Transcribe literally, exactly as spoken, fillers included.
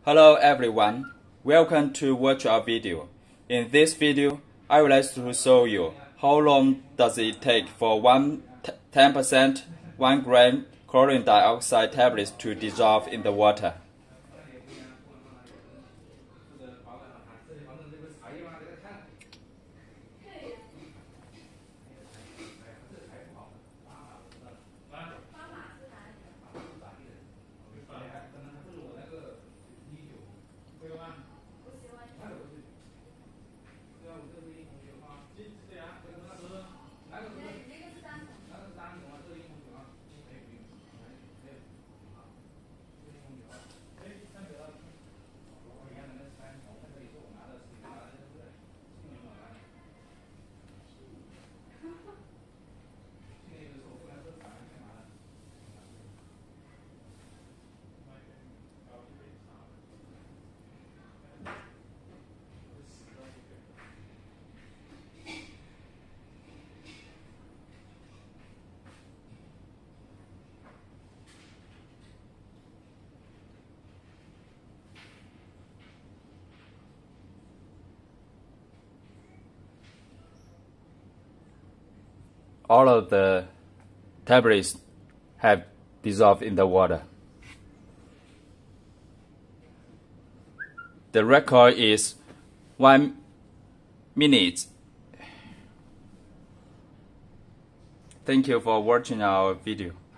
Hello everyone, welcome to watch our video. In this video, I would like to show you how long does it take for one ten percent one gram chlorine dioxide tablets to dissolve in the water. All of the tablets have dissolved in the water. The record is one minute. Thank you for watching our video.